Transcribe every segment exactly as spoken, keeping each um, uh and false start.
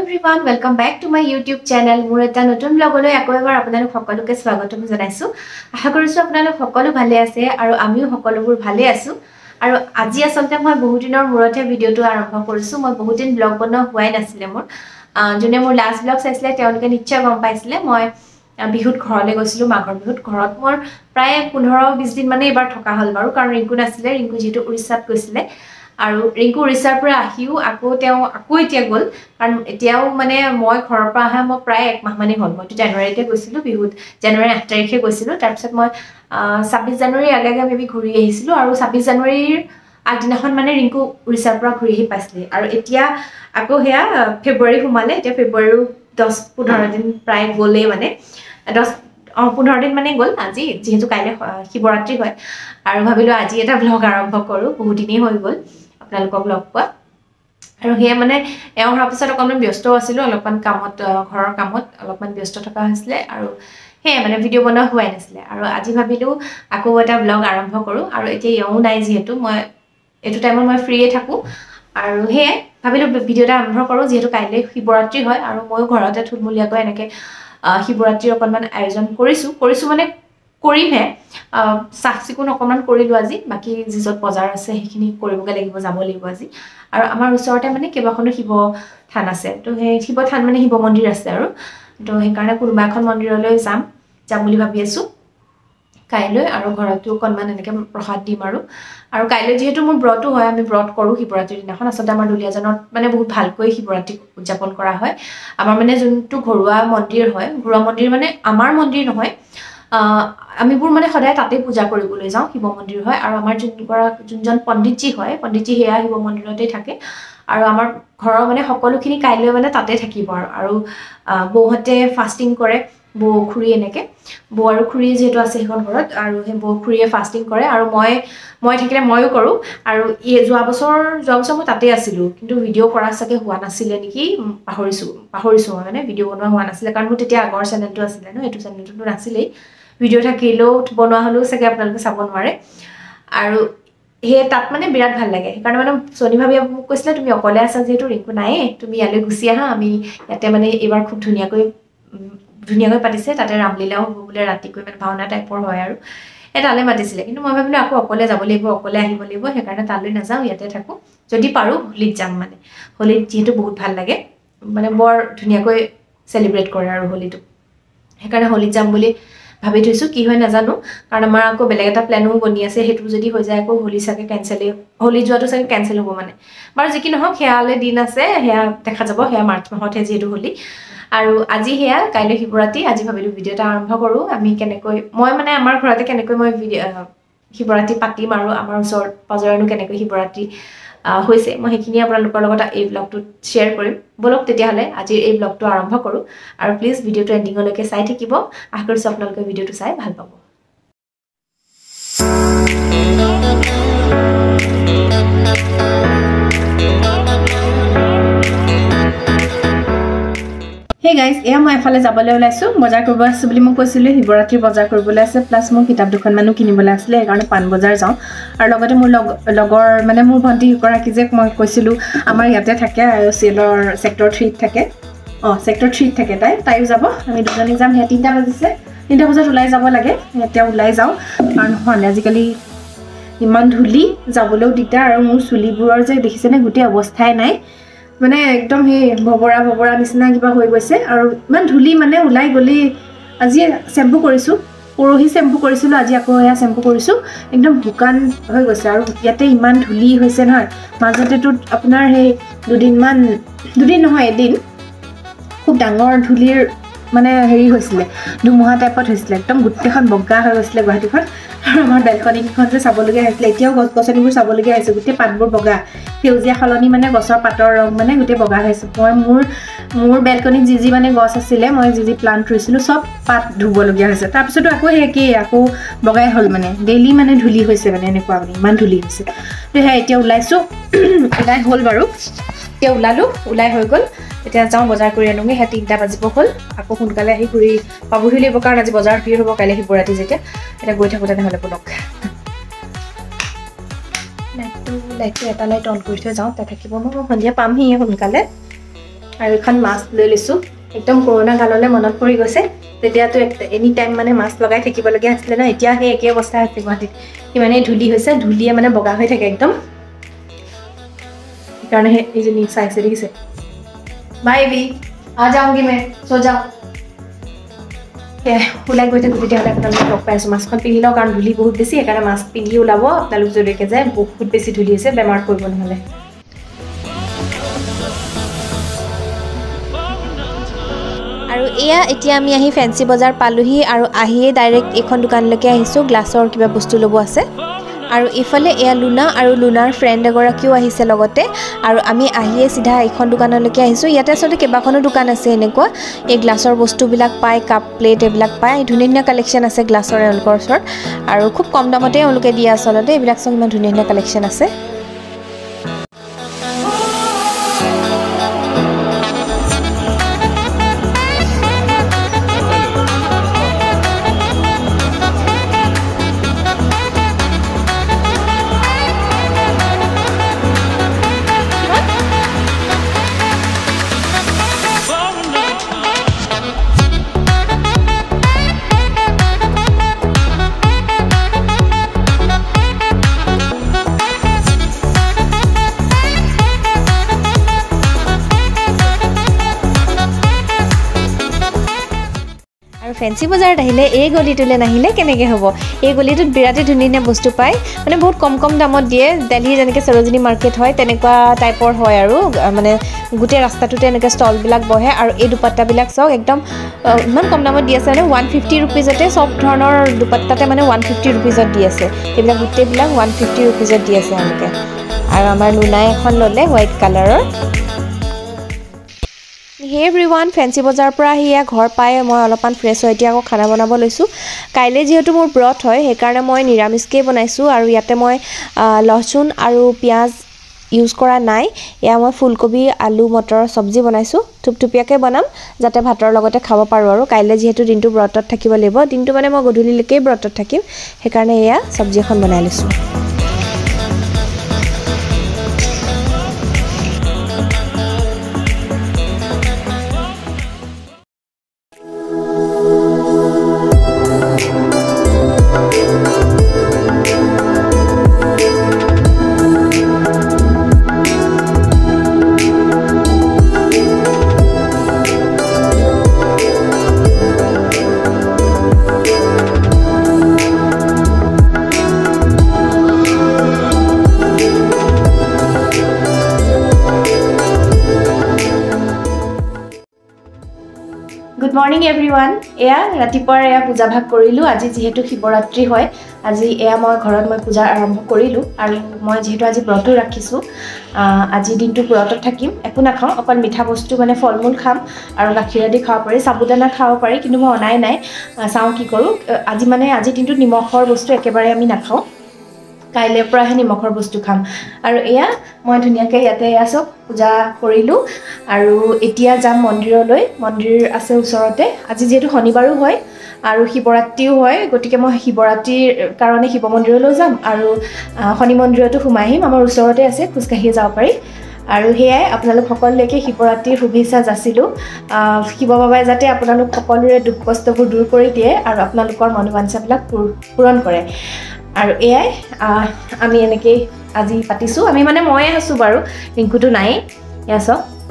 everyone, welcome back to my YouTube channel. মোৰ এটা নতুন ব্লগলৈ আকৌ এবাৰ আপোনালোক সকলোকে স্বাগতম জনাইছো। আশা কৰিছো আপোনালোক সকলো ভালে আছে আৰু আমিও সকলোবোৰ ভালে আছো। আৰু আজি আসলতে মই বহুত দিনৰ মূৰতে ভিডিওটো আৰম্ভ কৰিছো। মই বহুত দিন ব্লগ বনোৱা হোৱাই নাছিলে মোৰ। যোনে মোৰ লাষ্ট ব্লগ চাইছিলে তেওঁলোকে নিশ্চয় গম পাইছিলে মই বিহুত ঘৰলৈ গৈছিলো মাঘৰ বিহুত ঘৰত মোৰ প্ৰায় পোন্ধৰ বিশ দিন মানে এবাৰ থকা হল বাৰু কাৰণ ৰিংকু নাছিলে ৰিংকু যেটো উৰিষ্যাত গৈছিলে আৰু ৰিংকু উৰিষ্যাৰ পৰা আহিও আকৌ তেওঁ আকৌ এতিয়া গল কাৰণ এতিয়াও মানে মই ঘৰৰ পৰা আহা মই প্ৰায় এক মাহ মানে হল মই জানুৱাৰীতে গৈছিলো বিহুত জানুৱাৰী আঠ তাৰিখে গৈছিলো তাৰ পিছত মই ছাব্বিছ জানুৱাৰী আগে আগে মেবি ঘূৰি আহিছিলো আৰু ছাব্বিছ জানুৱাৰীৰ আগদিনাখন মানে ৰিংকু উৰিষ্যাৰ পৰা ঘূৰি আহি পাইছিলে আৰু এতিয়া আকৌ হেয়া ফেব্ৰুৱাৰী সোমালে এতিয়া ফেব্ৰুৱাৰীৰ দহ পোন্ধৰ দিন প্ৰায় গ'লেই মানে দহ পোন্ধৰ দিন মানে গ'ল আজি যেহেতু কাইলৈ শিৱৰাত্ৰি হয় আৰু ভাবিলো আজি এটা ব্লগ আৰম্ভ কৰো বহুত দিনেই হৈ গ'ল আপোনালোকক লগ পোৱা আৰু হেয়া মানে এওঁ হোৱাৰ পিছত অকণমান ব্যস্ত আছিলো অলপমান কামত ঘৰৰ কামত অলপমান ব্যস্ত থকা হৈছিলে আৰু হে মানে ভিডিও বনোৱা হোৱাই নাছিলে আৰু আজি ভাবিলো আকৌ এটা ব্লগ আৰম্ভ কৰো আৰু এতিয়া এওঁ নাই যেহেতু মই এটো টাইমত মই ফ্ৰীয়ে থাকো আৰু হে ভাবিলো ভিডিওটা আৰম্ভ কৰো যেহেতু কাইলৈ শিৱৰাত্ৰি হয় আৰু মই ঘৰতে থুলমূলীয়াকৈ এনেকে শিৱৰাত্ৰিৰ অকণমান আয়োজন কৰিছো কৰিছো মানে কৰিমহে সাফ চিকুণ অকণমান কৰিলো আজি বাকি যিজত বজাৰ আছে সেইখিনি কৰিবগে লাগিব যাব লাগিব আজি আৰু আমাৰ ওচৰতে মানে কেবাখনো শিৱ থান আছে তো সেই শিৱ থান মানে শিৱ মন্দিৰ আছে আৰু তো সেই কাৰণে কোনোবা এখন মন্দিৰলৈ যাম যাম বুলি ভাবি আছো কাইলৈ আৰু ঘৰতো অকণমান এনেকে প্ৰসাদ দিম আৰু আৰু কাইলৈ যেহেতু মোৰ ব্ৰতো হয় আমি ব্ৰত কৰো শিৱৰাত্ৰিৰ দিনাখন আচলতে আমাৰ দুলিয়াজনত মানে বহুত ভালকৈ শিৱৰাত্ৰি উদযাপন কৰা হয় আমাৰ মানে যোনটো ঘৰুৱা মন্দিৰ হয় ঘৰুৱা মন্দিৰ মানে আমাৰ মন্দিৰ নহয় আমিবোৰ মানে সদায় তাতে পূজা কৰিবলৈ যাওঁ শিৱ মন্দিৰ হয় আৰু আমাৰ যোনজন পণ্ডিতজী হয় পণ্ডিতজী হেয়া শিৱ মন্দিৰতে থাকে আৰু আমাৰ ঘৰৰ মানে সকলোখিনি কাইলৈ মানে তাতে থাকিব আৰু বৌহতে ফাস্টিং কৰে বৌ খুৰী এনেকে বৌ আৰু খুৰী যেহেতু আছে সেইখন ঘৰত আৰু সেই বৌ খুৰীয়ে ফাস্টিং কৰে আৰু মই মই থাকিলে ময়ো কৰো আৰু এই যোৱা বছৰ যোৱা বছৰ মই তাতে আছিলো কিন্তু ভিডিও কৰা চাগে হোৱা নাছিলে নেকি পাহৰিছো পাহৰিছো মানে ভিডিও বনোৱা হোৱা নাছিলে কাৰণ মোৰ তেতিয়া আগৰ চেনেলটো আছিলে ন এটো চেনেলটো নাছিলেই ভিডিও থাকিলেও বনোৱা হলেও চাগে আপোনালোকে চাব নোৱাৰে আৰু হে তাত মানে বিৰাট ভাল লাগে কাৰণ মানে সোনি ভাবি মোক কৈছিলে তুমি অকলে আছা যেহেতু ৰিংকু নাই তুমি ইয়ালৈ গুচি আহা আমি ইয়াতে মানে এবাৰ খুব ধুনীয়াকৈ ধুনীয়াকৈ পাতিছে তাতে ৰামলীলাও হ'ব বোলে ৰাতিকৈ মানে ভাওনা টাইপৰ হয় আৰু এটালে মাতিছিলে কিন্তু মই ভাবিলো আকৌ অকলে যাব লাগিব অকলে আহিব লাগিব সেইকাৰণে তালৈ নাযাওঁ ইয়াতে থাকো যদি পাৰো হোলিত যাম মানে হোলিত যেহেতু বহুত ভাল লাগে মানে বৰ ধুনীয়াকৈ সেলিব্ৰেট কৰে আৰু হোলিটো সেইকাৰণে হোলিত যাম বুলি ভাবি থৈছো কি হয় নাজানো কাৰণ আমাৰ আকৌ বেলেগ এটা প্ল্যানো বনি আছে হেতু যদি হৈ যায় আকৌ হোলি সাকে ক্যান্সেল হোলি যোৱাটো সাকে ক্যান্সেল হ'ব মানে বাৰু যি কি নহওক হেয়ালে দিন আছে হেয়া দেখা যাব হেয়া মাৰ্চ মাহতে যেহেতু হোলি আৰু আজি হেয়া কাইলৈ শিৱৰাত্ৰি আজি ভাবিলো ভিডিওটা আৰম্ভ কৰো আমি কেনেকৈ মই মানে আমাৰ ঘৰতে কেনেকৈ মই শিৱৰাত্ৰি পাতিম আৰু আমাৰ ওচৰ পাজৰনো কেনেকৈ শিৱৰাত্ৰি হৈছে মই সেইখিনি আপোনালোকৰ লগত এই ব্লগটো শেয়াৰ কৰিম বলক তেতিয়া হলে আজি এই ব্লগটো আৰম্ভ কৰো আৰু প্লিজ ভিডিওটো এন্ডিংলৈকে চাই থাকিব আশা কৰিছো আপোনালোকে ভিডিওটো চাই ভাল পাব Hey guys, এয়া মই এফালে যাবলৈ ওলাইছো বজাৰ কৰিব আছে বুলি মই কৈছিলো শিৱৰাত্ৰি বজাৰ কৰিবলৈ আছে প্লাস মই কিতাপ দুখন মানো কিনিবলৈ আছিল এই কাৰণে পান বজাৰ যাওঁ আৰু লগতে মোৰ লগৰ মানে মোৰ ভন্টি কৰা কি যে মই কৈছিলো আমাৰ ইয়াতে থাকে আৰু সেলৰ সেক্টৰ থ্ৰী থাকে অ সেক্টৰ থ্ৰী থাকে তাই তাইও যাব আমি দুজনী যাম হে তিনটা বাজিছে তিনটা বজাত ওলাই যাব লাগে এতিয়া ওলাই যাওঁ কাৰণ হন আজিকালি ইমান ধুলি যাবলৈও দিগদাৰ আৰু মোৰ চুলিবোৰৰ যে দেখিছেনে গোটেই অৱস্থাই নাই মানে একদম হে ভবৰা ভবৰা নিচিনা কিবা হৈ গৈছে আৰু ইমান ধুলি মানে ওলাই গলি আজি শ্যাম্পু কৰিছো পৰহি শ্যাম্পু কৰিছিলো আজি আকৌ এয়া শ্যাম্পু কৰিছো একদম ভুকান হৈ গৈছে আৰু ইয়াতে ইমান ধুলি হৈছে নহয় মাজতেটো আপোনাৰ হে দুদিন মান দুদিন নহয় এদিন খুব ডাঙৰ ধুলিৰ মানে হেৰি হৈছিলে দুমহা টাইপত হৈছিলে একদম গুটেখন বগা হৈ গৈছিলে গুৱাহাটীখন আৰু আমাৰ বেলকনিখন যে চাবলগীয়া হৈছিলে এতিয়াও গছ গছনিবোৰ চাবলগীয়া হৈছে গোটেই পাতবোৰ বগা সেউজীয়া খলনি মানে গছৰ পাতৰ ৰং মানে গোটেই বগা হৈছে মই মোৰ মোৰ বেলকনিত যি যি মানে গছ আছিলে মই যি যি প্লান্ট ৰুইছিলো সব পাত ধুবলগীয়া হৈছে তাৰ পিছতো আকৌ হেকি আকৌ বগাই হল মানে ডেইলি মানে ধুলি হৈছে মানে এনেকুৱা মানে ইমান ধুলি হৈছে তো হে এতিয়া ওলাইছো ওলাই হল বাৰু এতিয়া ওলালো ওলাই হৈ গল এতিয়া যাওঁ বজাৰ কৰি আনোগে হে তিনটা বাজিব হল আকৌ সোনকালে আহি ঘূৰি পাবহি লাগিব কাৰণ আজি বজাৰ ভিৰ হ'ব কাইলৈ শিৱৰাত্ৰি যেতিয়া এটা গৈ থাকোতে নহলে বলক লাইটটো লাইটটো এটা লাইট অন কৰি থৈ যাওঁ তা থাকিব মই সন্ধিয়া পামহি সোনকালে আৰু এখন মাছ লৈ লৈছো একদম কৰোনা কাললৈ মনত পৰি গৈছে তেতিয়াতো এনি টাইম মানে মাছ লগাই থাকিব লগিয়া আছিল না এতিয়া হে একে অৱস্থা আছে গুৱাহাটীত ইমানে ধুলি হৈছে ধুলিয়ে মানে বগা হৈ থাকে একদম कारण है ये जो नीचे साइड से दिखे बाय भी आ जाऊंगी मैं सो जाओ ए उलाई गई थे गुटी हले अपन लग पाइছো মাছখন পিনি লও কাৰণ ধুলি বহুত বেছি একাৰণে মাছ পিনি ওলাব আপোনালোক জৰিকে যায় বহুত বেছি ধুলি আছে বেমাৰ কৰিব নহলে আৰু এয়া এতিয়া আমি আহি ফেন্সি বজাৰ পালোহি আৰু আহিয়ে ডাইৰেক্ট এখন দোকানলৈকে আহিছো গ্লাছৰ কিবা বস্তু লব আছে আৰু ইফালে এয়া লুনা আৰু লুনাৰ ফ্ৰেণ্ড এগৰাকীও আহিছে লগতে আৰু আমি আহিয়ে সিধা এখন দোকানলৈকে আহিছো ইয়াতে আসলে কেবাখনো দোকান আছে এনেকুৱা এই গ্লাছৰ বস্তুবিলাক পায় কাপ প্লেট এইবিলাক পায় ধুনীয়া ধুনীয়া কালেকশ্যন আছে গ্লাছৰ এলকৰ ওচৰত আৰু খুব কম দামতে তেওঁলোকে দিয়ে আসলতে এইবিলাক সব ইমান ধুনীয়া ধুনীয়া কালেকশ্যন আছে ফেন্সি বজাৰত আহিলে এই গলিটোলে নাহিলে কেনেকে হ'ব এই গলিটোত বিৰাটি ধুনীয়া বস্তু পায় মানে বহুত কম কম দামত দিয়ে দিল্লী যেনেকে সৰোজিনী মাৰ্কেট হয় তেনেকুৱা টাইপৰ হয় আৰু মানে গুটে ৰাস্তাটোতে এনেকে ষ্টল বিলাক বহে আৰু এই দুপাট্টা বিলাক সব একদম ইমান কম দামত দি আছে মানে one fifty रुपीजতে সব ধৰণৰ দুপাট্টাতে মানে one fifty रुपीजত দি আছে এইবিলাক গুটে বিলাক one fifty रुपीजত দি আছে আমাকে আৰু আমাৰ লুনাই এখন ললে হোৱাইট কালাৰৰ Hey everyone, Fancy Bazar পৰা আহিয়া ঘৰ পাই মই অলপমান ফ্ৰেছ হৈ এতিয়া আকৌ খানা বনাব লৈছো কাইলে যেহেতু মোৰ ব্ৰত হয় সেই কাৰণে মই নিৰামিষকে বনাইছো আৰু ইয়াতে মই লহসুন আৰু পিয়াজ ইউজ কৰা নাই এয়া মই ফুলকবি আলু মটৰ সবজি বনাইছো থুপথুপিয়াকে বনাম যাতে ভাতৰ লগতে খাব পাৰো আৰু কাইলে যেহেতু দিনটো ব্ৰতত থাকিব লাগিব দিনটো মানে মই গধূলিলৈকে ব্ৰতত থাকিম সেই কাৰণে এয়া সবজি এখন বনাই লৈছো Good morning everyone. এয়া ৰাতিপুৱাৰ এয়া পূজা ভাগ কৰিলো আজি যেহেতু শিৱৰাত্ৰি হয় আজি এয়া মই ঘৰত মই পূজা আৰম্ভ কৰিলো আৰু মই যেহেতু আজি ব্ৰত ৰাখিছো আজি দিনটো ব্ৰতত থাকিম একো নাখাও অকল মিঠা বস্তু মানে ফলমূল খাম আৰু গাখীৰ দি খাব পাৰি সাবুদানা খাব পাৰি কিন্তু মই অনাই নাই চাও কি কৰো আজি মানে আজি দিনটো নিমখৰ বস্তু একেবাৰে আমি নাখাও কাইলে পৰা হে নিমখৰ বস্তু খাম আৰু এয়া মই ধুনিয়াকে ইয়াতে আছো পূজা কৰিলো আৰু এতিয়া যাম মন্দিৰলৈ মন্দিৰ আছে ওচৰতে আজি যেহেতু শনিবাৰো হয় আৰু শিৱৰাত্ৰিও হয় গতিকে মই শিৱৰাত্ৰিৰ কাৰণে শিৱ মন্দিৰলৈ যাম আৰু শনি মন্দিৰতো সোমাই আহিম আমাৰ ওচৰতে আছে খুজকাঢ়ি যাব পাৰি আৰু হেয়াই আপোনালোক সকলোলৈকে শিৱৰাত্ৰিৰ শুভেচ্ছা যাচিলো শিৱ বাবাই যাতে আপোনালোক সকলোৰে দুখ কষ্টবোৰ দূৰ কৰি দিয়ে আৰু আপোনালোকৰ মনোবাঞ্ছাবিলাক পূৰণ কৰে আৰু এয়াই আমি এনেকৈ আজি পাতিছো আমি মানে মই আছো বাৰু ৰিংকুটো নাই ইয়াছ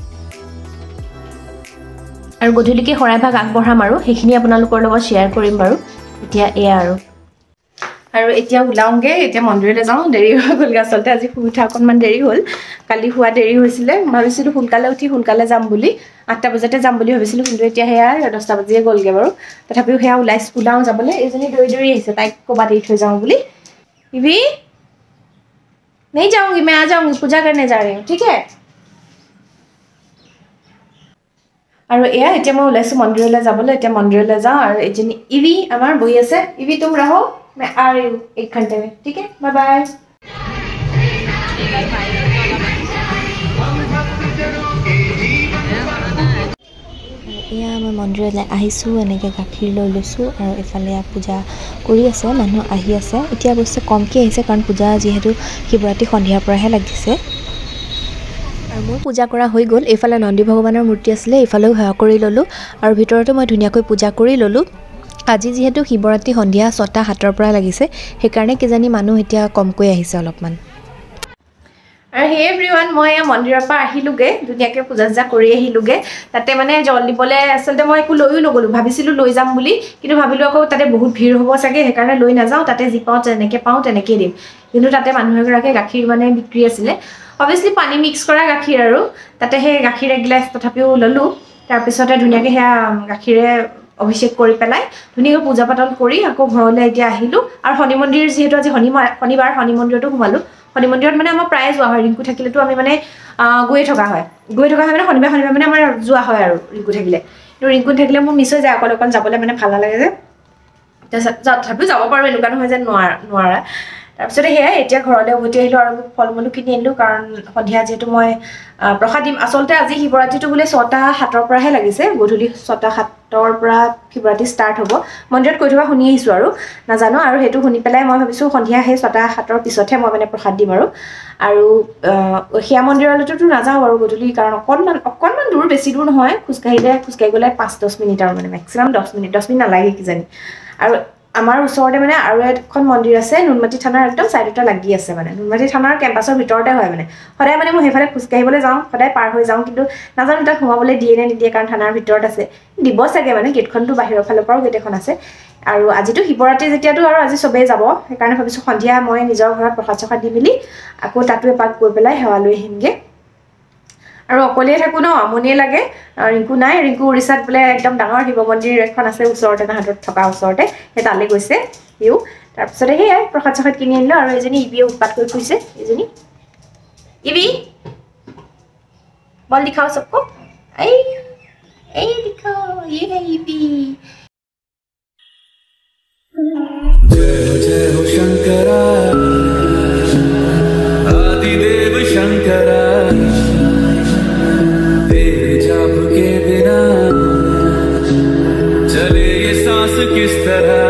আৰু গধূলিকে হৰাই ভাগ আগবঢ়াম আৰু সেইখিনি আপোনালোকৰ লগত শ্বেয়াৰ কৰিম বাৰু এতিয়া এয়া আৰু আৰু এতিয়া উলাওঁগে এতিয়া মন্দিৰলৈ যাওঁ দেৰি হৈ গ'ল আচলতে আজি শুই অকণমান দেৰি হ'ল কালি শুৱা দেৰি হৈছিলে ভাবিছিলোঁ সোনকালে উঠি সোনকালে যাম বুলি আঠটা বজাতে যাম বুলি ভাবিছিলোঁ কিন্তু এতিয়া সেয়া দহটা বাজিয়ে গ'লগে বাৰু তথাপিও সেয়া ওলাই ওলাওঁ যাবলৈ এজনী দৌৰি দৌৰি আহিছে তাইক ক'ৰবাত এৰি থৈ যাওঁ বুলি इवी नहीं जाऊंगी मैं आ जाऊंगी पूजा करने जा रही हूँ ठीक है আৰু এয়া এতিয়া মই ওলাইছো মন্দিৰলৈ যাবলৈ এতিয়া মন্দিৰলৈ যাওঁ আৰু এজনী ইভি আমাৰ বহি আছে ইভি तुम रहो मैं आ रही हूँ एक घंटे में ठीक है बाय बाय এয়া মই মন্দিৰলৈ আহিছো এনেকৈ গাখীৰ লৈ লৈছো আৰু এফালে পূজা কৰি আছে মানুহ আহি আছে এতিয়া অৱশ্যে কমকৈ আহিছে কাৰণ পূজা যিহেতু শিৱৰাত্ৰি সন্ধিয়াৰ পৰাহে লাগিছে আৰু আৰু মোৰ পূজা কৰা হৈ গ'ল এফালে নন্দী ভগৱানৰ মূৰ্তি আছিলে এফালেও সেৱা কৰি ললোঁ আৰু ভিতৰতে মই ধুনীয়াকৈ পূজা কৰি ললোঁ আজি যেহেতু শিৱৰাত্ৰি সন্ধিয়া ছটা সাতৰ পৰা লাগিছে সেইকাৰণে কিজানি মানুহ এতিয়া কমকৈ আহিছে অলপমান আৰু হে এভৰিৱান মই মন্দিৰৰ পৰা আহিলোগে ধুনীয়াকৈ পূজা জা কৰি আহিলোগে তাতে মানে জল দিবলে আসলতে মই একো লৈও নগলো ভাবিছিলো লৈ যাম বুলি কিন্তু ভাবিলো আকৌ তাতে বহুত ভিৰ হ'ব চাগে সেইকাৰণে লৈ নাযাওঁ তাতে যি পাওঁ তেনেকে পাওঁ তেনেকে দিম কিন্তু তাতে মানুহ এগৰাকী গাখীৰ মানে বিক্ৰী আছিলে অবভিয়াসলি পানী মিক্স কৰা গাখীৰ আৰু তাতে হে গাখীৰ এক গ্লাস তথাপিও ললো তাৰ পিছতে ধুনীয়াকৈ হেয়া গাখীৰে অভিষেক কৰি পেলাই ধুনীয়াকৈ পূজা পাতল কৰি আকৌ ঘৰলৈ এতিয়া আহিলো আৰু শনি মন্দিৰ যেহেতু আজি শনিবাৰ শনিবাৰ শনি মন্দিৰতো ঘুমালো শনি মন্দিৰত মানে আমাৰ প্ৰায় যোৱা হয় ৰিংকু থাকিলেতো আমি মানে গৈ থকা হয় গৈ থকা হয় মানে শনিবাৰ শনিবাৰ মানে আমাৰ যোৱা হয় আৰু ৰিংকু থাকিলে কিন্তু ৰিংকু থাকিলে মোৰ মিছ হৈ যায় অকল অকল যাবলৈ মানে ভাল নালাগে যে তথাপিও যাব পাৰো এনেকুৱা নহয় যে নোৱাৰা নোৱাৰা তাৰপিছতে সেয়াই এতিয়া ঘৰলৈ উভতি আহিলো আৰু ফল মূল কিনি আনিলো কাৰণ সন্ধিয়া যেহেতু মই প্ৰসাদ দিম আচলতে আজি শিৱৰাত্ৰিটো বোলে ছটা সাতৰ পৰাহে লাগিছে গধূলি ছটা সাতৰ পৰা শিৱৰাত্ৰি ষ্টাৰ্ট হ'ব মন্দিৰত কৈ থকা শুনি আহিছোঁ আৰু নাজানো আৰু সেইটো শুনি পেলাই মই ভাবিছোঁ সন্ধিয়া সেই ছটা সাতৰ পিছতহে মই মানে প্ৰসাদ দিম আৰু আৰু সেয়া মন্দিৰলৈতো নাযাওঁ বাৰু গধূলি কাৰণ অকণমান অকণমান দূৰ বেছি দূৰ নহয় খোজকাঢ়িলে খোজকাঢ়ি গ'লে পাঁচ দহ মিনিট আৰু মানে মেক্সিমাম দহ মিনিট দহ মিনিট নালাগে কিজানি আৰু আমাৰ ওচৰতে মানে আৰু এখন মন্দিৰ আছে নুনমাটি থানাৰ একদম চাইডতে লাগি আছে মানে নুনমাটি থানাৰ কেম্পাছৰ ভিতৰতে হয় মানে সদায় মানে মই সেইফালে খোজকাঢ়িবলৈ যাওঁ সদায় পাৰ হৈ যাওঁ কিন্তু নাজানো তাত সোমাবলৈ দিয়ে নে নিদিয়ে কাৰণ থানাৰ ভিতৰত আছে দিব চাগে মানে গেটখনটো বাহিৰৰ ফালৰ পৰাও গেট এখন আছে আৰু আজিতো শিৱৰাত্ৰি যেতিয়াতো আৰু আজি চবেই যাব সেইকাৰণে ভাবিছোঁ সন্ধিয়া মই নিজৰ ঘৰত প্ৰসাদ চসাদ দি মেলি আকৌ তাতো এপাক গৈ পেলাই সেৱা লৈ আহিমগৈ আৰু অকলেই থাকো ন আমনিয়ে লাগে ৰিংকু নাই ৰিংকু উৰিষ্যাত বোলে একদম ডাঙৰ শিৱ মন্দিৰ এখন আছে ওচৰতে তাহাঁতত থকা ওচৰতে সেই তালৈ গৈছে সিও তাৰপিছতে সেয়াই প্ৰসাদ চসাদ কিনি আনিলোঁ আৰু এজনী ইবিয়ে উৎপাত কৰি ফুৰিছে এজনী ইবি বল দিখাও সবকো এই এই দিখাও ये है इबी जय जय हो शंकरा आदिदेव शंकरा तेरे जाप के बिना चले ये सांस किस तरह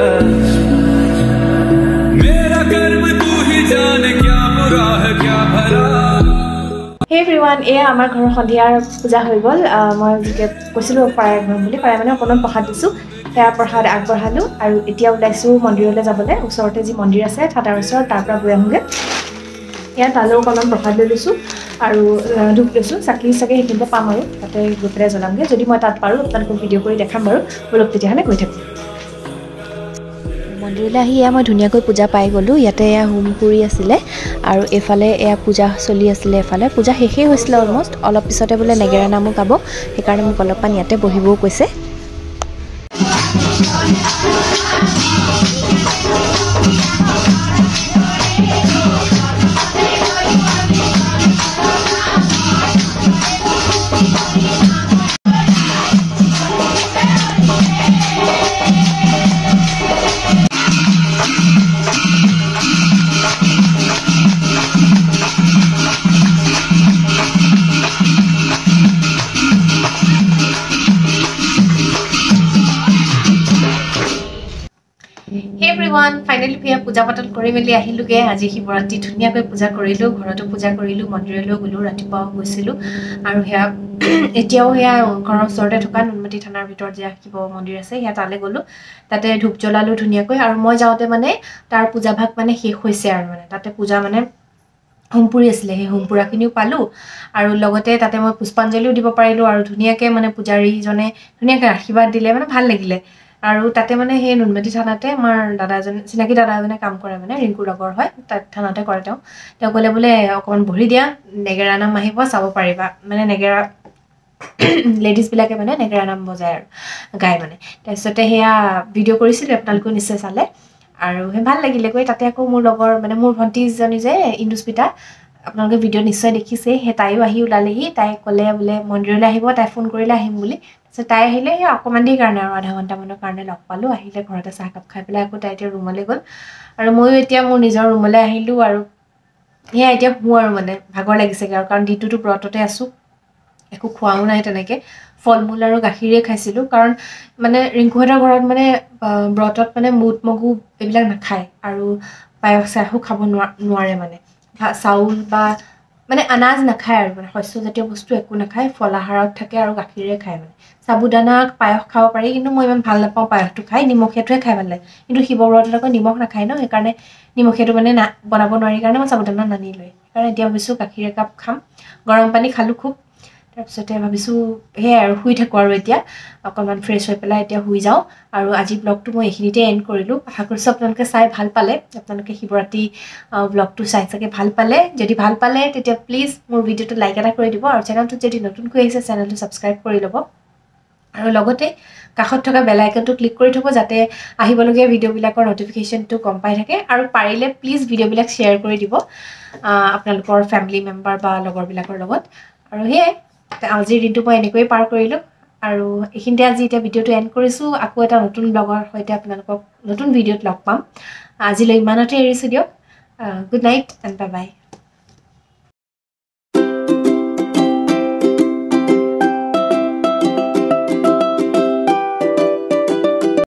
मेरा कर्म तू ही जाने क्या बुरा है क्या भला হে এভৰিৱান এয়া আমাৰ ঘৰৰ সন্ধিয়াৰ পূজা হৈ গ'ল মই যেনেকৈ কৈছিলোঁ প্ৰায় ঘৰ বুলি প্ৰায় মানে অকণমান প্ৰসাদ দিছোঁ সেয়া প্ৰসাদ আগবঢ়ালোঁ আৰু এতিয়া ওলাইছোঁ মন্দিৰলৈ যাবলৈ ওচৰতে যি মন্দিৰ আছে থানাৰ ওচৰত তাৰ পৰা গৈ আহোঁগৈ এয়া তালৈও অকণমান প্ৰসাদ লৈ লৈছোঁ আৰু ধূপ লৈছোঁ চাকি চাগে সেইখিনিতে পাম আৰু তাতে গৈ পেলাই জনামগৈ যদি মই তাত পাৰোঁ আপোনালোকক ভিডিঅ' কৰি দেখাম বাৰু বলক তেতিয়াহ'লে গৈ থাকোঁ মন্দিৰলৈ আহি এয়া মই ধুনীয়াকৈ পূজা পাই গ'লোঁ ইয়াতে এয়া হোম পুৰি আছিলে আৰু এইফালে এয়া পূজা চলি আছিলে এফালে পূজা শেষেই হৈছিলে অলমষ্ট অলপ পিছতে বোলে নেগেৰা নামো গাব সেইকাৰণে মোক অলপমান ইয়াতে বহিবও কৈছে ফাইনেলি বিয়া পূজা পাতল কৰি মেলি আহিলোগে আজি শিৱৰাত্ৰি ধুনীয়াকৈ পূজা কৰিলোঁ ঘৰতো পূজা কৰিলোঁ মন্দিৰলৈ গ'লোঁ ৰাতিপুৱাও গৈছিলোঁ আৰু সেয়া এতিয়াও সেয়া ঘৰৰ ওচৰতে থকা নুনমাটি থানাৰ ভিতৰত যে শিৱ মন্দিৰ আছে সেয়া তালৈ গ'লোঁ তাতে ধূপ জ্বলালোঁ ধুনীয়াকৈ আৰু মই যাওঁতে মানে তাৰ পূজা ভাগ মানে শেষ হৈছে আৰু মানে তাতে পূজা মানে হোমপুৰি আছিলে সেই হোমপুৰাখিনিও পালোঁ আৰু লগতে তাতে মই পুষ্পাঞ্জলিও দিব পাৰিলোঁ আৰু ধুনীয়াকৈ মানে পূজাৰীজনে ধুনীয়াকৈ আশীৰ্বাদ দিলে মানে ভাল লাগিলে আৰু তাতে মানে সেই নুনমাটি থানাতে আমাৰ দাদা এজন চিনাকি দাদা এজনে কাম কৰে মানে ৰিংকুৰ লগৰ হয় তাত থানাতে কৰে তেওঁ তেওঁ ক'লে বোলে অকণমান বহি দিয়া নেগেৰা নাম আহিব চাব পাৰিবা মানে নেগেৰা লেডিজবিলাকে মানে নেগেৰা নাম বজায় আৰু গায় মানে তাৰপিছতে সেয়া ভিডিঅ' কৰিছিলোঁ আপোনালোকেও নিশ্চয় চালে আৰু সেই ভাল লাগিলে গৈ তাতে আকৌ মোৰ লগৰ মানে মোৰ ভণ্টিজনী যে ইন্দুস্মিতা আপোনালোকে ভিডিঅ' নিশ্চয় দেখিছে সেই তাইও আহি ওলালেহি তাই ক'লে বোলে মন্দিৰলৈ আহিব তাই ফোন কৰিলে আহিম বুলি তাৰপিছত তাই আহিলে সেই অকণমান দেৰি কাৰণে আৰু আধা ঘণ্টামানৰ কাৰণে লগ পালোঁ আহিলে ঘৰতে চাহকাপ খাই পেলাই আকৌ তাই এতিয়া ৰুমলৈ গ'ল আৰু ময়ো এতিয়া মোৰ নিজৰ ৰুমলৈ আহিলোঁ আৰু সেয়া এতিয়া শুওঁ আৰু মানে ভাগৰ লাগিছেগৈ আৰু কাৰণ দিনটোতো ব্ৰততে আছোঁ একো খোৱাও নাই তেনেকৈ ফল মূল আৰু গাখীৰে খাইছিলোঁ কাৰণ মানে ৰিংকুহঁতৰ ঘৰত মানে ব্ৰতত মানে বুট মগু এইবিলাক নাখায় আৰু পায়স চায়সো খাব নোৱা নোৱাৰে মানে চাউল বা মানে আনাজ নাখায় আৰু মানে শস্যজাতীয় বস্তু একো নাখায় ফলাহাৰত থাকে আৰু গাখীৰে খায় মানে সাবুদানা পায়স খাব পাৰি কিন্তু মই ইমান ভাল নাপাওঁ পায়সটো খাই নিমখীয়াটোৱে খাই ভাল লাগে কিন্তু শিৱ ব্ৰতত আকৌ নিমখ নাখায় ন সেইকাৰণে নিমখীয়াটো মানে না বনাব নোৱাৰি কাৰণে মই সাবুদানা নানিলোৱে কাৰণ এতিয়া ভাবিছোঁ গাখীৰ একাপ খাম গৰম পানী খালোঁ খুব তাৰপিছতে ভাবিছোঁ সেয়াই আৰু শুই থাকোঁ আৰু এতিয়া অকণমান ফ্ৰেছ হৈ পেলাই এতিয়া শুই যাওঁ আৰু আজি ব্লগটো মই এইখিনিতে এণ্ড কৰিলোঁ আশা কৰিছোঁ আপোনালোকে চাই ভাল পালে আপোনালোকে শিৱৰাত্ৰি ব্লগটো চাই চাগে ভাল পালে যদি ভাল পালে তেতিয়া প্লিজ মোৰ ভিডিঅ'টো লাইক এটা কৰি দিব আৰু চেনেলটোত যদি নতুনকৈ আহিছে চেনেলটো ছাবস্ক্ৰাইব কৰি ল'ব আৰু লগতে কাষত থকা বেল আইকনটো ক্লিক কৰি থ'ব যাতে আহিবলগীয়া ভিডিঅ'বিলাকৰ ন'টিফিকেশ্যনটো গম পাই থাকে আৰু পাৰিলে প্লিজ ভিডিঅ'বিলাক শ্বেয়াৰ কৰি দিব আপোনালোকৰ ফেমিলি মেম্বাৰ বা লগৰবিলাকৰ লগত আৰু সেয়াই আজিৰ দিনটো মই এনেকৈয়ে পাৰ কৰিলোঁ আৰু এইখিনিতে আজি এতিয়া ভিডিঅ'টো এণ্ড কৰিছোঁ আকৌ এটা নতুন ব্লগৰ সৈতে আপোনালোকক নতুন ভিডিঅ'ত লগ পাম আজিলৈ ইমানতে এৰিছোঁ দিয়ক good night and bye by